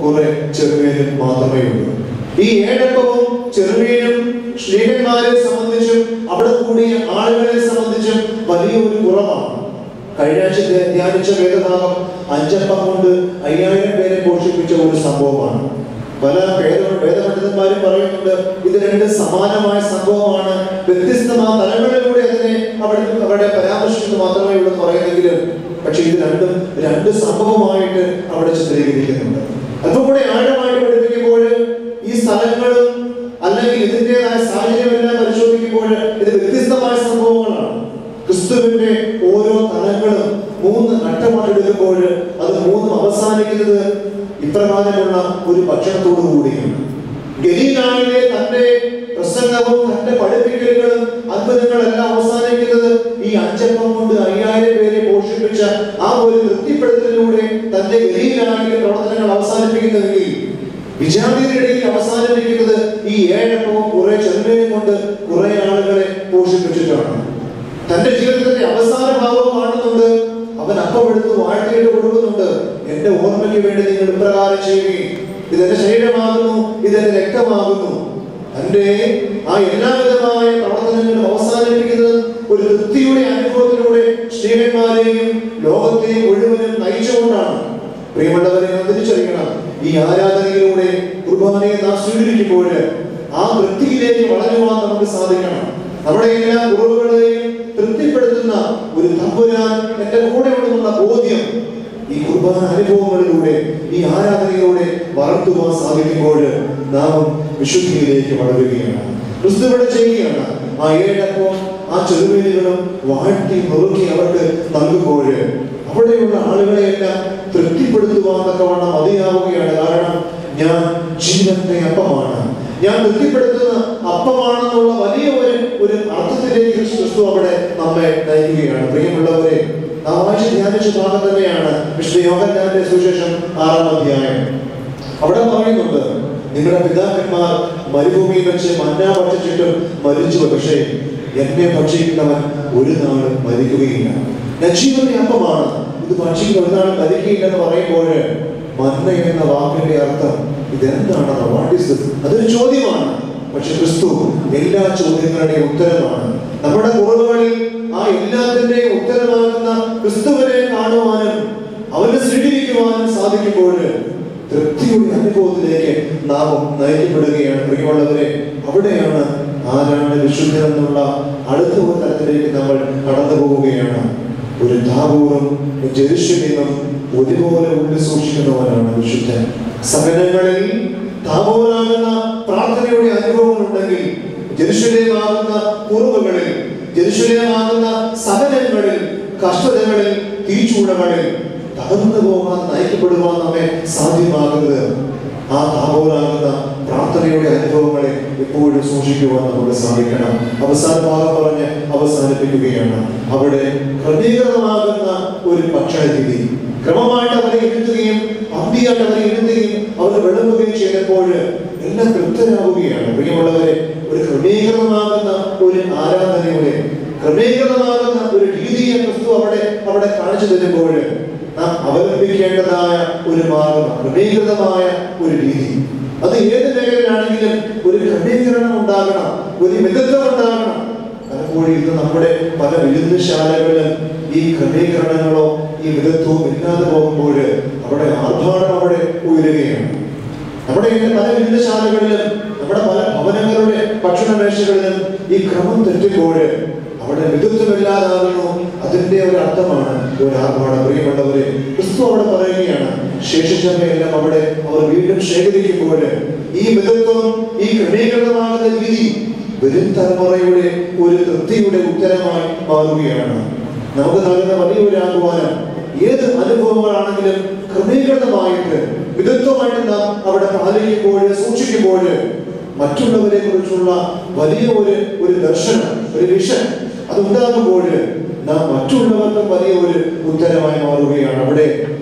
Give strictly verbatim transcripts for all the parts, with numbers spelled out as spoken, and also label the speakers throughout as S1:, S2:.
S1: കുറെ ചെറുമീനും മാത്രമേ ഉള്ളൂ. ഈ ഏഴപ്പവും ചെറുമീനും ശ്രീകന്മാരെ സംബന്ധിച്ചും അവിടെ കൂടിയ ആളുകളെ സംബന്ധിച്ചും വലിയൊരു കുറവാണ്. കഴിഞ്ഞ ആഴ്ച ധ്യാനിച്ച വേദഭാഗം അഞ്ചപ്പം കൊണ്ട് അയ്യായിരം പേരെ പോഷിപ്പിച്ച ഒരു സംഭവമാണ്. പല വേദപണ്ഡിതന്മാരും പറയുന്നുണ്ട് ഇത് രണ്ട് സമാനമായ സംഭവമാണ്, വ്യത്യസ്തമായ തലങ്ങളിലൂടെ അതിനെ അവിടെ അവിടെ പരാമർശിക്കുന്നത് മാത്രമേ ഉള്ളൂ പറയുന്നെങ്കിലും പക്ഷെ ഇത് രണ്ടും രണ്ട് സംഭവമായിട്ട് അവിടെ ചിത്രീകരിക്കുന്നുണ്ട്. അല്പം കൂടെ ആഴമായിട്ട് പഠിപ്പിക്കുമ്പോൾ ഈ സ്ഥലങ്ങളും അല്ലെങ്കിൽ ഇതിൻ്റെതായ സാഹചര്യമെല്ലാം പരിശോധിക്കുമ്പോൾ ഇത് വ്യത്യസ്തമായ സംഭവങ്ങളാണ്. ക്രിസ്തുവിന്റെ ഓരോ തലങ്ങളും മൂന്ന് ഘട്ടമായിട്ടെടുക്കുമ്പോൾ അത് മൂന്നും അവസാനിക്കുന്നത് ഇപ്രകാരമുള്ള ഒരു ഭക്ഷണത്തോടു കൂടിയാണ്. ഗലീലായിലെ തന്റെ പ്രസംഗവും തന്റെ പഠിപ്പിക്കലുകളും അത്ഭുതങ്ങളെല്ലാം അവസാനിക്കുന്നത് ഈ അഞ്ചപ്പം കൊണ്ട് അയ്യായിരം പേരെ പോഷിപ്പിച്ച ആ ഒരു തൃപ്തിപ്പെടുത്തലിലൂടെ തന്റെ ഗലീലായിലെ പ്രവർത്തനങ്ങൾ അവസാനിപ്പിക്കുന്നെങ്കിൽ വിജാതിയുടെ ഇടയിൽ അവസാനിപ്പിക്കുന്നത് ഈ ഏഴപ്പവും കുറെ ചെറുമീനും കൊണ്ട് കുറെ ആളുകളെ പോഷിപ്പിച്ചിട്ടാണ്. തന്റെ ജീവിതത്തിന്റെ അവസാന ഭാവം കാണുന്നുണ്ട്. അവൻ അപ്പം എടുത്ത് വാഴ്ത്തിയിട്ട് കൊടുക്കുന്നുണ്ട്. എന്റെ ഓർമ്മയ്ക്ക് വേണ്ടി നിങ്ങൾ ഇപ്രകാരം ചെയ്യുകയും ഇതെന്റെ ശരീരമാകുന്നു, ഇതെന്റെ രക്തമാകുന്നു. തന്റെ ആ എല്ലാവിധമായ പ്രവർത്തനങ്ങളും അവസാനിപ്പിക്കുന്നത് ഒരു തൃപ്തിയുടെ അനുഭവത്തിലൂടെ ശ്രീകന്മാരെയും ലോകത്തെയും മുഴുവനും നയിച്ചുകൊണ്ടാണ്. പ്രിയമുള്ളവരെ നാം തിരിച്ചറിയണം, ഈ ആരാധനയിലൂടെ കുർബാനയെ നാം സ്വീകരിക്കുമ്പോൾ ആ തൃപ്തിയിലേക്ക് വളരുവാൻ നമുക്ക് സാധിക്കണം. നമ്മുടെ എല്ലാ കുറവുകളെയും തൃപ്തിപ്പെടുത്തുന്ന ഒരു തമ്പുരാൻ എന്റെ കൂടെ ഉണ്ടെന്നുള്ള ബോധ്യം ഈ കുർബാന അനുഭവങ്ങളിലൂടെ ഈ ആരാധനയിലൂടെ വളർത്തുവാൻ സാധിക്കുമ്പോൾ നാം വിശുദ്ധിയിലേക്ക് വളരുകയാണ്. ക്രിസ്തു ഇവിടെ ചെയ്യുകയാണ്. ആ ഏഴപ്പവും ആ ചെറുമീനുകളും വാഴ്ത്തി നുറുക്കി അവർക്ക് നൽകുമ്പോൾ അവിടെയുള്ള ആളുകളെയെല്ലാം തൃപ്തിപ്പെടുത്തുവാൻ തക്കവണ്ണം മതിയാവുകയാണ്. കാരണം ഞാൻ ജീവന്റെ അപ്പമാണ്, ഞാൻ തൃപ്തിപ്പെടുത്തുന്ന അപ്പമാണെന്നുള്ള വലിയ ഒരു ഒരു അർത്ഥത്തിലേക്ക് ക്രിസ്തു അവിടെ നമ്മെ നയിക്കുകയാണ്. പ്രിയമുള്ളവരെ, നാം വായിച്ച് ധ്യാനിച്ച ഭാഗം തന്നെയാണ് വിശുദ്ധ യോഹന്നാന്റെ സുവിശേഷം ആറാം അധ്യായം. അവിടെ പറയുന്നുണ്ട്, നിങ്ങളുടെ പിതാക്കന്മാർ മരുഭൂമിയിൽ വെച്ച് മന്ന ഭക്ഷിച്ചിട്ടും മരിച്ചു, പക്ഷേ എന്നെ ഭക്ഷിക്കുന്നവൻ ഒരു നാളും മരിക്കുകയില്ല. ഞാൻ ജീവന്റെ അപ്പമാണ്, ഇത് ഭക്ഷിക്കുന്ന ഒരു നാളും മരിക്കുകയില്ലെന്ന് പറയുമ്പോൾ മന്ന എന്ന വാക്കിന്റെ അർത്ഥം ഇതെന്താണ്? What is this? അതൊരു ചോദ്യമാണ്. പക്ഷെ ക്രിസ്തു എല്ലാ ചോദ്യങ്ങളുടെയും ഉത്തരമാണ്. നമ്മുടെ കുറവുകളിൽ ആ എല്ലാത്തിന്റെയും ഉത്തരമാകുന്ന ക്രിസ്തുവിനെ കാണുവാനും അവനെ സ്വീകരിക്കുവാനും സാധിക്കുമ്പോൾ തൃപ്തിയുടെ അനുഭവത്തിലേക്ക് നാം നയിക്കപ്പെടുകയാണ്. പ്രിയമുള്ളവരെ, അവിടെയാണ് ആരാണ് വിശുദ്ധൻ എന്നുള്ള അടുത്ത ഒരു തലത്തിലേക്ക് നമ്മൾ കടന്നു പോവുകയാണ്. ഒരു താബോറും ജെറുസലേമും ഒരുപോലെ ഉള്ളിൽ സൂക്ഷിക്കുന്നവനാണ് വിശുദ്ധൻ. സഹനങ്ങളിൽ താബോറാകുന്ന പ്രാർത്ഥനയുടെ അനുഭവങ്ങളുണ്ടെങ്കിൽ ജെറുസലേമാകുന്ന കുറവുകളിൽ, ജെറുസലേമാകുന്ന സഹനങ്ങളിൽ, കഷ്ടതകളിൽ, തീച്ചൂടകളിൽ തകർന്നു പോകാൻ നയിക്കപ്പെടുവാൻ നമ്മെ സാധ്യമാകുന്നത് ആ താബോറാകുന്ന പ്രാർത്ഥനയുടെ അനുഭവങ്ങളെ എപ്പോഴും സൂക്ഷിക്കുവാൻ നമുക്ക് സാധിക്കണം. അവസാന ഭാഗം പറഞ്ഞ് അവസാനിപ്പിക്കുകയാണ്. അവിടെ ക്രമീകൃതമാകുന്ന ഒരു ഭക്ഷണ രീതി, ക്രമമായിട്ട് അവരെ ഇരുത്തുകയും അന്തിയായിട്ട് അവരെ ഇരുത്തുകയും അവർ വിളമ്പുകയും ചെയ്തപ്പോൾ എല്ലാം തൃപ്തരാവുകയാണ്. പ്രിയമുള്ളവരെ, ഒരു ക്രമീകൃതമാകുന്ന ഒരു ആരാധനയുടെ ക്രമീകൃതമാകുന്ന ഒരു രീതിയെ ക്രിസ്തു അവിടെ അവിടെ കാണിച്ചു തരുമ്പോൾ നാം അവലംബിക്കേണ്ടതായ ഒരു മാർഗം, ക്രമീകൃതമായ ഒരു രീതി. അത് ഏത് മേഖലയിലാണെങ്കിലും ഒരു ക്രമീകരണം ഉണ്ടാകണം, ഒരു മിതത്വം ഉണ്ടാകണം. പലപ്പോഴും ഇത് നമ്മുടെ പല വിരുദ്ധശാലകളിലും ഈ ക്രമീകരണങ്ങളോ ഈ മിതത്വവും ഇല്ലാതെ പോകുമ്പോൾ അവിടെ ആർഭാടം അവിടെ ഉയരുകയാണ്. നമ്മുടെ പല വിരുദ്ധശാലകളിലും നമ്മുടെ പല ഭവനങ്ങളുടെ ഭക്ഷണമേശകളിലും ഈ ക്രമം തെറ്റുമ്പോൾ അവിടെ മിതത്വമില്ലാതാകുന്നു. അതിന്റെ ഒരു അർത്ഥമാണ് ഒരു ആർഭാടം. പ്രിയപ്പെട്ടവരെ, ക്രിസ്തു അവിടെ പറയുകയാണ്, ശേഷിച്ചവയെല്ലാം അവിടെ അവർ വീണ്ടും ശേഖരിക്കുമ്പോൾ ഈ മിതത്വം, ഈ ക്രമീകരണമാകുന്ന രീതി വരും തലമുറയുടെ ഒരു തൃപ്തിയുടെ ഉത്തരമായി മാറുകയാണ്. നമുക്ക് നൽകുന്ന വലിയൊരു ആഹ്വാനം, ഏത് അനുഭവങ്ങളാണെങ്കിലും ക്രമീകൃതമായിട്ട് മിതത്വമായിട്ട് നാം അവിടെ പാലിക്കുമ്പോൾ, സൂക്ഷിക്കുമ്പോൾ മറ്റുള്ളവരെ കുറിച്ചുള്ള വലിയ ഒരു ഒരു ദർശനം, ഒരു വിഷൻ അതുണ്ടാകുമ്പോൾ നാം മറ്റുള്ളവർക്കും വലിയ ഒരു ഉത്തരമായി മാറുകയാണ്. അവിടെ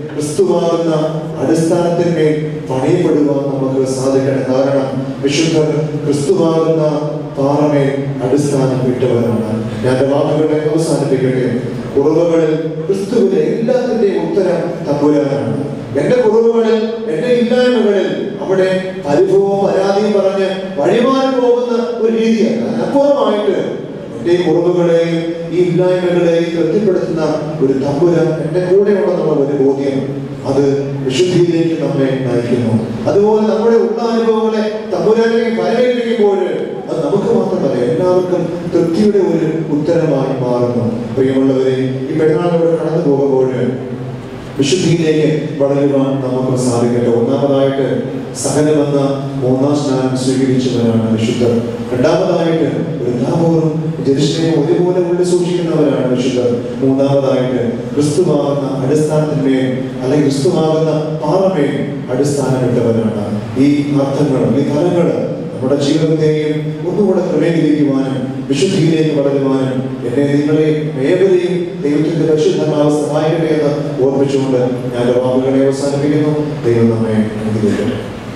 S1: ക്രിസ്തുവാകുന്ന അടിസ്ഥാനത്തിന്മേൽ പണിയപ്പെടുവാൻ നമുക്ക് സാധിക്കണം. കാരണം വിശുദ്ധർ ക്രിസ്തുവാകുന്ന പാറമേൽ അടിസ്ഥാനം ഇട്ടവരാണ്. ഞാൻ എൻ്റെ വാക്കുകളെ അവസാനിപ്പിക്കട്ടെ. കുറവുകളിൽ ക്രിസ്തുവിലെ എല്ലാത്തിൻ്റെയും ഉത്തരം തമ്പുരാനാണ്. എന്റെ കുറവുകളിൽ, എന്റെ ഇല്ലായ്മകളിൽ അവിടെ അനുഭവവും പരാതിയും പറഞ്ഞ് വഴിമാറി പോകുന്ന ഒരു രീതിയല്ല. അപ്പുറമായിട്ട് എന്റെ കുറവുകളെയും ഈ ഇല്ലായ്മകളെയും തൃപ്തിപ്പെടുത്തുന്ന ഒരു തമ്പുരാൻ എന്റെ കൂടെയുണ്ടെന്നുള്ള ഒരു ബോധ്യം അത് വിശുദ്ധിയിലേക്ക് നമ്മെ നയിക്കുന്നു. അതുപോലെ നമ്മുടെ ഉള്ള അനുഭവങ്ങളെ തമ്പുരാനിലേക്ക് വരവേൽപ്പിക്കുമ്പോൾ അത് നമുക്ക് മാത്രമല്ല എല്ലാവർക്കും തൃപ്തിയുടെ ഒരു ഉത്തരമായി മാറുന്നു. പ്രിയമുള്ളവരെ, ഈ പെരുന്നാളിലൂടെ കടന്നു പോകുമ്പോൾ വിശുദ്ധിയിലേക്ക് വളരുവാൻ നമുക്ക് സാധിക്കട്ടെ. ഒന്നാമതായിട്ട് സഹനമെന്ന മൂന്നാം സ്നാനം സ്വീകരിച്ചവരാണ് വിശുദ്ധർ. രണ്ടാമതായിട്ട് വൃന്ദാപൂർവ്വം ജെറുസലേം ഒരുപോലെ ഉള്ളിൽ സൂക്ഷിക്കുന്നവരാണ് വിശുദ്ധർ. മൂന്നാമതായിട്ട് ക്രിസ്തുവാകുന്ന അടിസ്ഥാനത്തിന്മേൽ അല്ലെങ്കിൽ ക്രിസ്തുവാകുന്ന പാറമേൽ അടിസ്ഥാനമിട്ടവരാണ്. ഈ അർത്ഥങ്ങൾ, ഈ ഫലങ്ങൾ നമ്മുടെ ജീവിതത്തെയും ഒന്നുകൂടെ ക്രമീകരിക്കുവാനും വിശുദ്ധിയിലേക്ക് വളരുവാനും എന്നെ നിങ്ങളെ ഏവരെയും ദൈവത്തിന്റെ പരിശുദ്ധമാവ് സഹായിക്കട്ടെ എന്ന് ഓർമ്മിച്ചുകൊണ്ട് ഞാൻ വാക്കുകളെ അവസാനിപ്പിക്കുന്നു. ദൈവം നമ്മെ അനുഗ്രഹിക്കട്ടെ.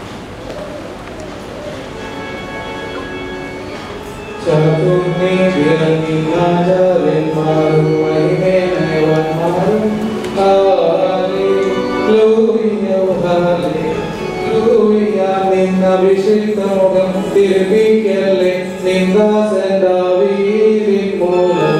S2: അഭിഷേകമുഖം തിരുപ്പിക്കല്ലേ നിന്ദാസെന്താവീരിൻ മൂലം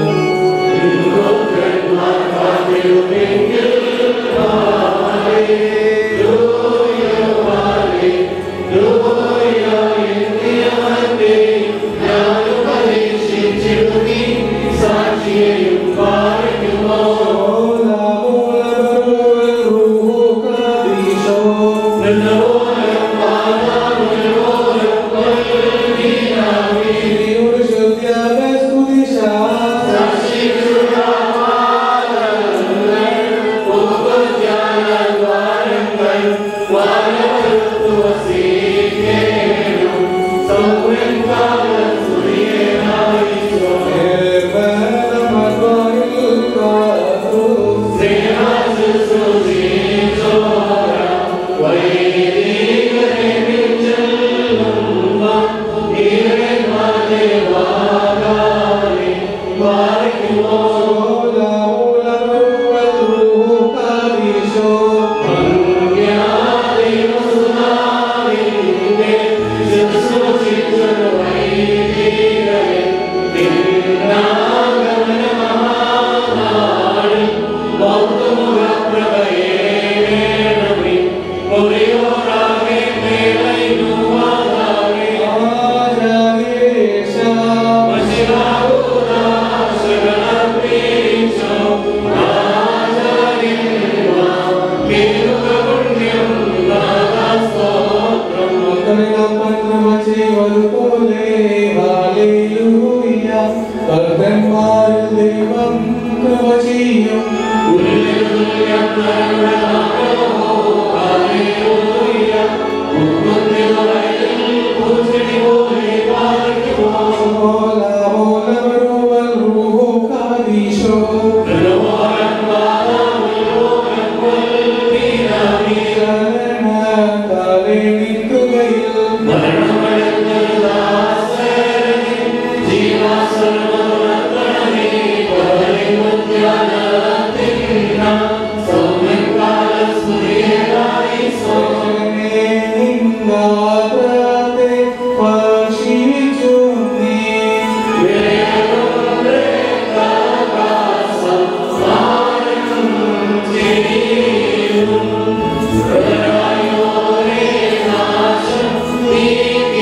S3: We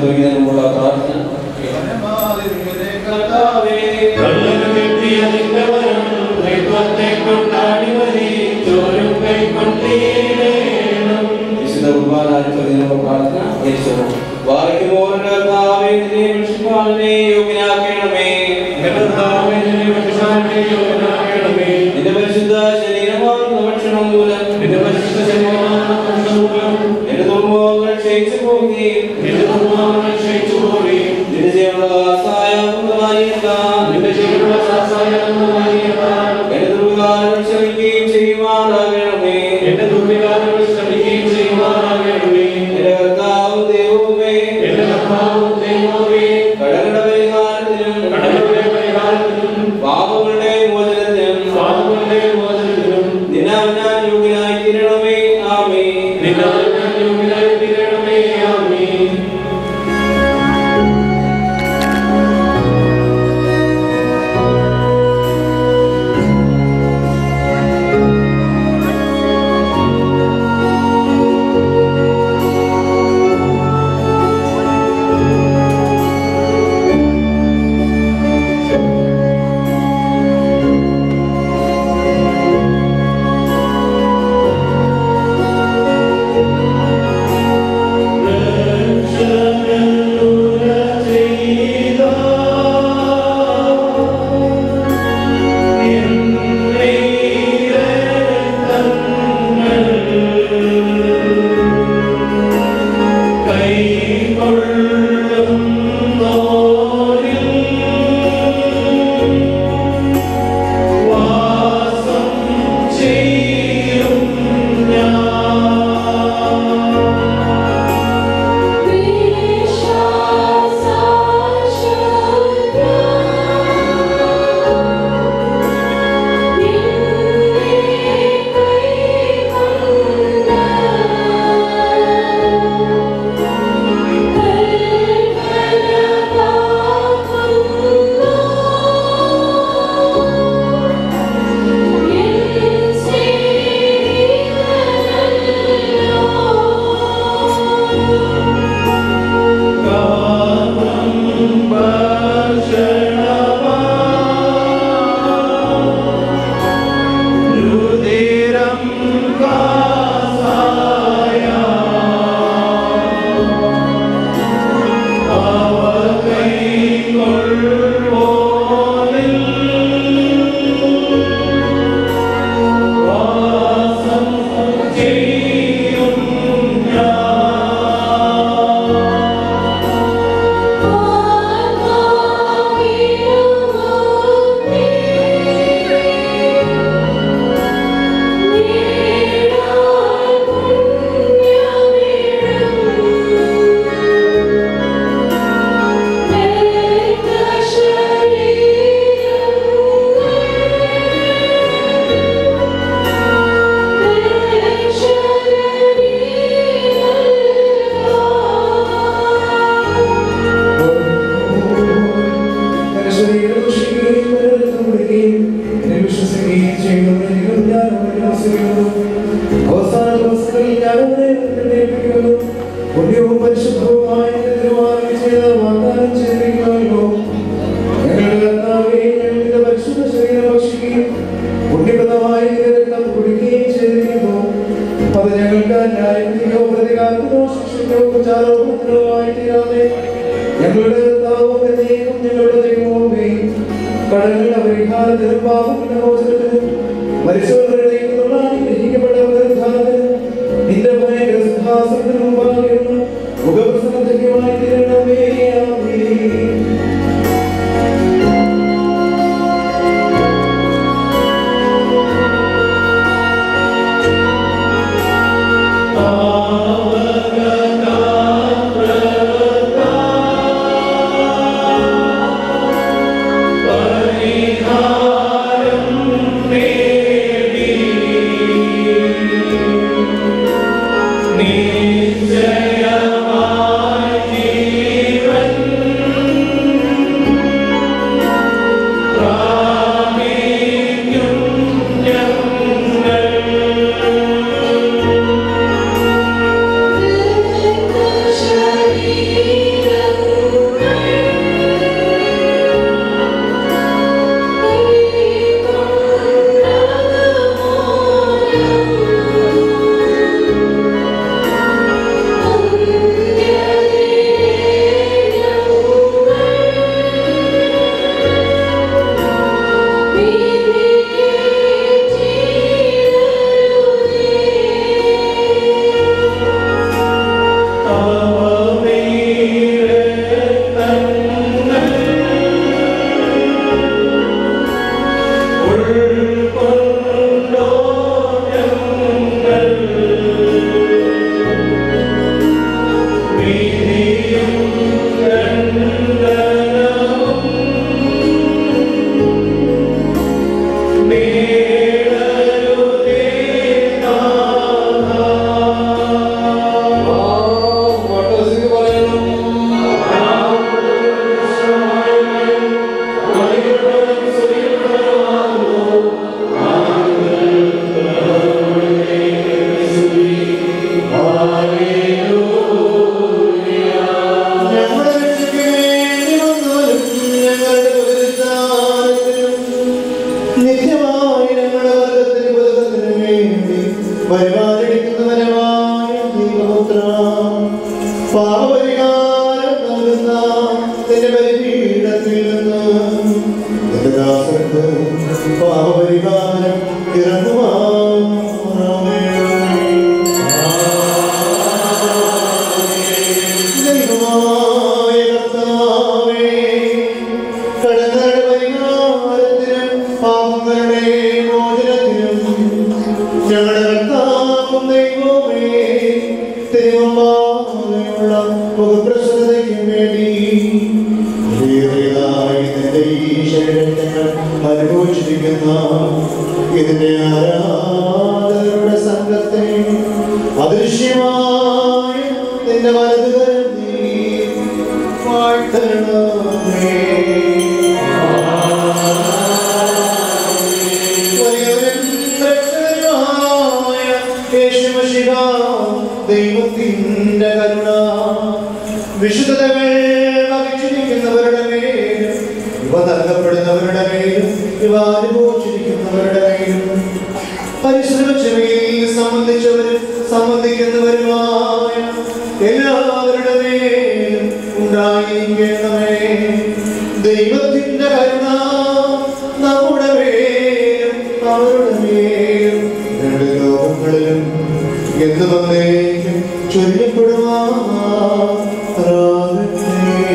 S2: തുടങ്ങിയതിനുള്ള പ്രാർത്ഥന. വിശുദ്ധ കുർബാന തുടങ്ങിയതിനുള്ള പ്രാർത്ഥന. നിന്റെ പരിശുദ്ധ ശരീരമാകുന്ന ഭക്ഷണം മൂലം നിന്റെ പരിശുദ്ധ എന്റെ ദുർമോഹങ്ങൾ ക്ഷയിച്ചു പോവുകയും നിന്റെ ദുർമോഹങ്ങൾ ക്ഷയിച്ചു പോവുകയും നിന്റെ ജീവനുള്ള നിന്റെ ജീവനുള്ള എന്റെ ദുർവികാരങ്ങൾ ശ്രമിക്കുകയും ചെയ്യുവാനാകണമേ. എന്റെ ദുർവികാരങ്ങൾ ശ്രമിക്കുകയും ചെയ്യുവാനാകണമേ. എന്റെ കർത്താവ് ദൈവമേ, എന്റെ കർത്താവ് ദൈവമേ, കടങ്ങളുടെ പരിഹാരത്തിനും കടങ്ങളുടെ പരിഹാരത്തിനും പാപങ്ങളുടെ മോചനത്തിനും പാപങ്ങളുടെ മോചനത്തിനും നിന്നാൽ ഞാൻ യോഗ്യനായി തീരണമേ. ആമേൻ. നിന്നാൽ ഞാൻ യോഗ്യനായി തീരണമേ. ആമേൻ.
S3: Thankachan
S1: പരിപാലിക്കുന്നവരമായ ദൈവപുത്ര, പാപപരിഹാരം നൽകുന്ന നിന്റെ ബലിപീഠത്തിൽ നിന്ന് നിന്റെ ദാസർക്ക് പാപപരിഹാരം ഇറങ്ങുവാനാമേ. ദൈവമായ കർത്താവേ, കടങ്ങളുടെ പരിഹാരത്തിനും പാപങ്ങളുടെ മോചനത്തിനും ഞങ്ങളുടെ കർത്താവും ദൈവമേ തിരുവമ്പാകെയുള്ള മുഖപ്രസന്നതയ്ക്കും വേണ്ടി നിന്റെ ഈ ശരീരങ്ങൾ അനുഭവിച്ചിരിക്കുന്ന ഇതിന്റെ ആരാധകരുടെ സംഘത്തെ അദൃശ്യമായ നിന്റെ വലതുകരം നീ വാഴ്ത്തണമേ. ദൈവത്തിന്റെ കരുണ വിശുദ്ധതകൾ വഹിച്ചിരിക്കുന്നവരുടെ മേലും ഇവ നൽകപ്പെടുന്നവരുടെ മേലും ഇവ അനുഭവിച്ചിരിക്കുന്നവരുടെ മേലും പരിശ്രമിച്ചവയിൽ സംബന്ധിച്ചവരും സംബന്ധിക്കുന്നവരുമായ എല്ലാവരുടെ മേലും ഉണ്ടായിരിക്കണമേ. ദൈവത്തിന്റെ കരുണ നമ്മുടെ മേലും അവരുടെ മേലും രണ്ട് ലോകങ്ങളിലും എന്നേക്കും ചൊല്ലപ്പെടുവാനാകട്ടെ.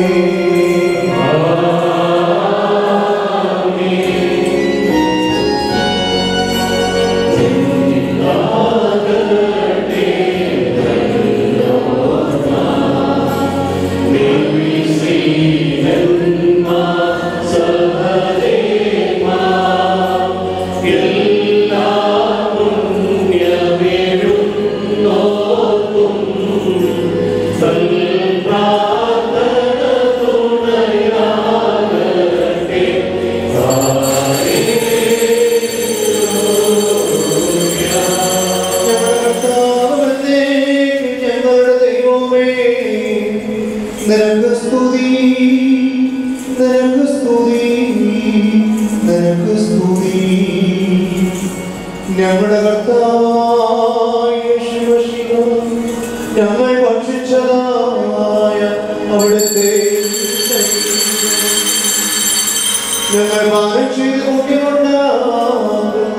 S1: ഞങ്ങളുടെ കർത്താവായ ഞങ്ങൾ ഭക്ഷിച്ചതായ അവിടുത്തെ ഞങ്ങൾ പാനം ചെയ്ത് കൂട്ടിക്കൊണ്ടാകുന്ന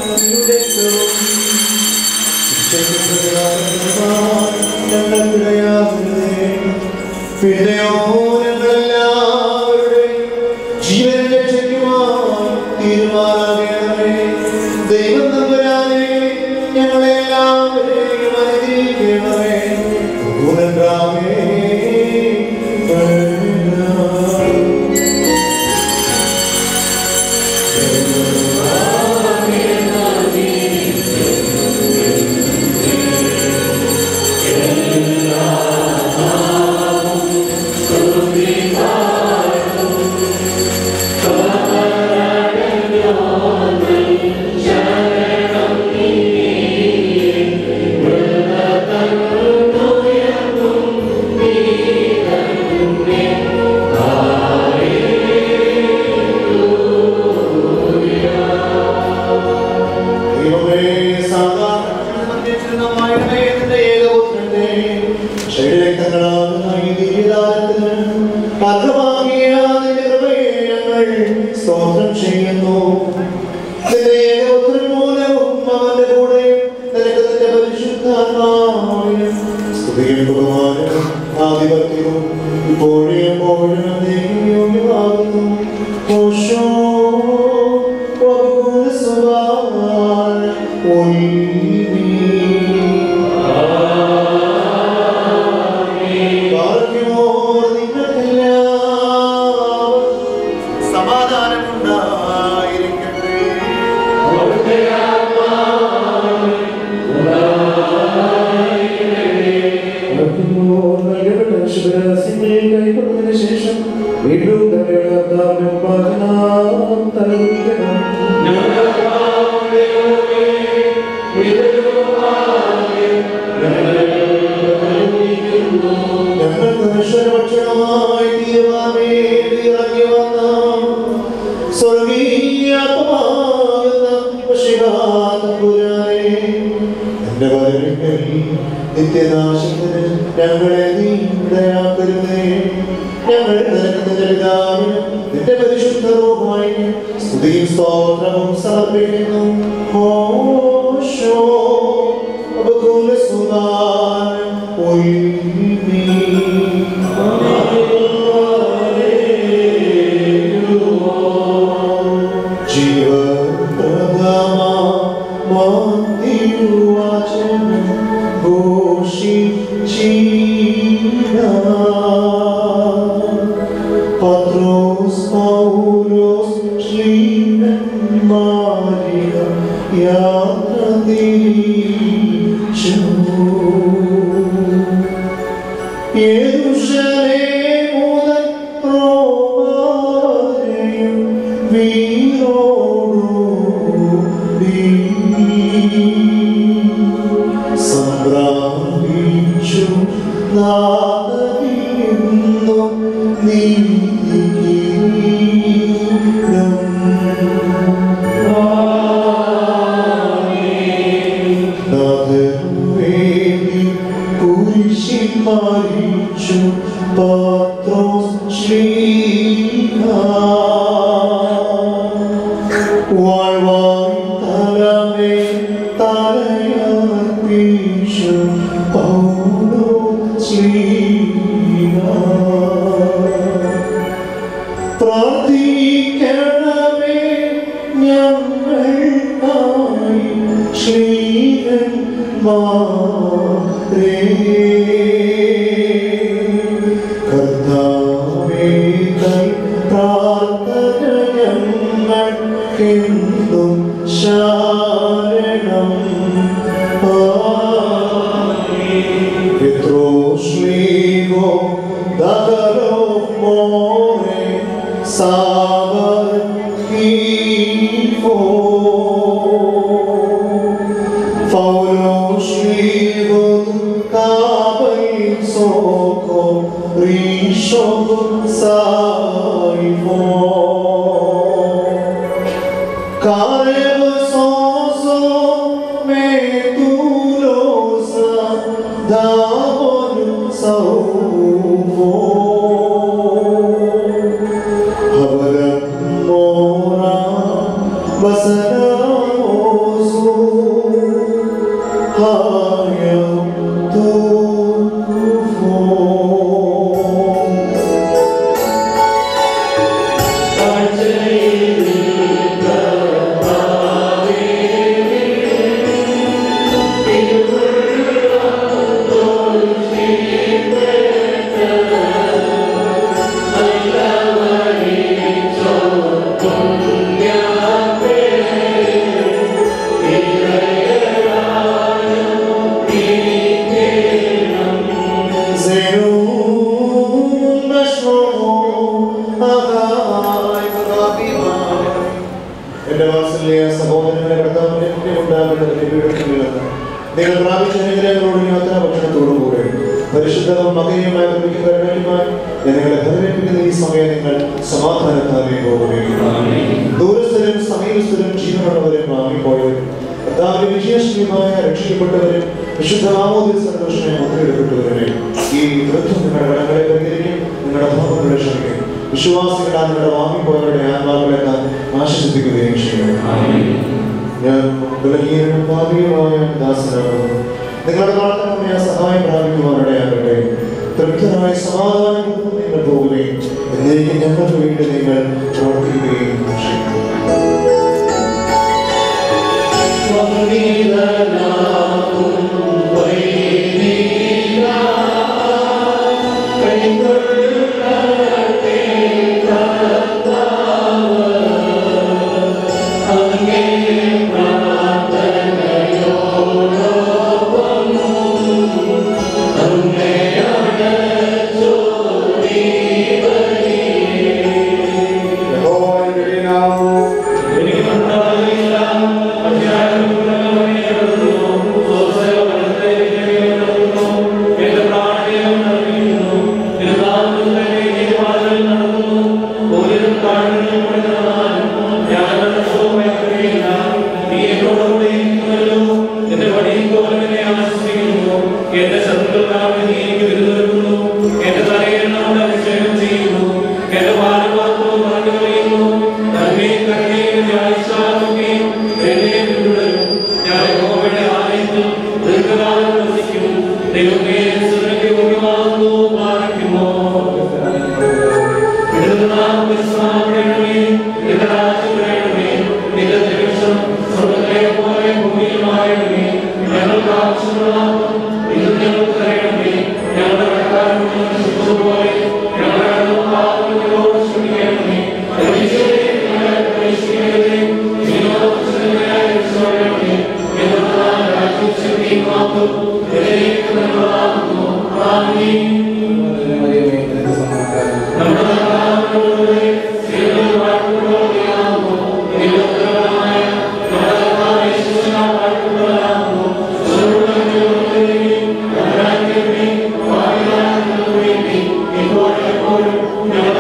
S1: ഞങ്ങൾക്കിടയാകരുതേ. പിന്നെയോ ഞങ്ങളെല്ലാവരുടെ ജീവൻ രക്ഷിക്കുവാൻ തീരുമാനമാകണമേ. ദൈവം തമ്പുരാനെ ഞങ്ങളെല്ലാവരെയും അനുഗ്രഹിക്കണമേ. പൂർണ്ണരാമേ
S3: We
S1: നിന്റെ വരവിങ്കൽ നിത്യനാശത്തിന് ഞങ്ങളെ നീ ഇടയാക്കരുതേ. ഞങ്ങൾ നിനക്ക് നിന്റെ പിതാവിനും നിന്റെ പരിശുദ്ധ റൂഹായിക്കും സ്തുതിയും സ്തോത്രവും സമർപ്പിക്കുന്നു. മോശോ അബകുല സുബാൻ ഉൽമി ജീവപ്രദമാ മാതിരുവചനം ഘോഷിച്ചിട പത്രോസ് പൗലോസ് ശ്ലീഹന്മാരിൽ യാത്ര തിരിച്ചു. യെരൂശലേം മുതൽ റോമ വരെയും വീരോടുകൂടി സംഭ്രമിച്ചു നാദമിന്നു നീതികിരീടം. നാദവേദി കുരിശിൽ മരിച്ചു പത്രോസ് ശ്ലീഹ. വാഴ്വാൻ തലമേൽ തലയർപ്പിച്ചു പൗലോസ് ശ്ലീഹ. പ്രാർത്ഥിക്കണമേ ഞങ്ങൾക്കായി ശ്ലീഹന്മാരേ. കർത്താവേ കൈ പ്രാർത്ഥന ഞങ്ങൾക്കെന്നും ശരണം. Petrošligo dagalo more sabar hifo. Faulošligo kabel soko risho saifo. Karev soso metulosa davonu saufo. Havaram mora vasana osu hayam tufo. എന്റെ വാത്സല്യ സഹോദരങ്ങളെ കർത്താവിന്റെ ഉണ്ടാകുന്നതിന്റെ പീഠത്തിലിരുന്ന് നിങ്ങൾ പ്രാപിച്ച അനുഗ്രഹങ്ങളോടും യാത്രാ ഭക്ഷണത്തോടും കൂടെ പരിശുദ്ധവും മകയുമായ കരുണയുമായി നിങ്ങളെ ഭരമേൽപ്പിക്കുന്ന ഈ സമയം നിങ്ങൾ സമാധാനത്താലേ പോകുകയും ദൂരസ്ഥരും സമീപസ്ഥരും ജീവനുള്ളവരും വാങ്ങിപ്പോയവരും കർത്താവിന്റെ വിജയശ്രീമായ രക്ഷിക്കപ്പെട്ടവരും വിശുദ്ധ ആമോദിത സന്തോഷമായി മുദ്രയിടപ്പെട്ടവരുമേ ഈ വൃദ്ധം നിങ്ങളുടെ കടങ്ങളെ പരിഹരിക്കും, നിങ്ങളുടെ ഭാവങ്ങളെ ക്ഷമിക്കും. വിശ്വാസികളാൽ നിങ്ങളുടെ വാങ്ങിപ്പോയവരുടെ ആത്മാക്കളെ താൻ ആശ്വസിപ്പിക്കുകയും ചെയ്യും. ഞാൻ ബലഹീനനും പാപിയുമായ ദാസനാകുന്നു. നിങ്ങളുടെ പ്രാർത്ഥന സഹായം പ്രാപിക്കുവാനിടയാകട്ടെ. തൃപ്തനായ സമാധാനം നിങ്ങൾ പോകുകയും എന്നേക്കും ഞങ്ങൾക്ക് വേണ്ടി നിങ്ങൾ പ്രവർത്തിക്കുകയും ചെയ്യും.
S2: Thank you.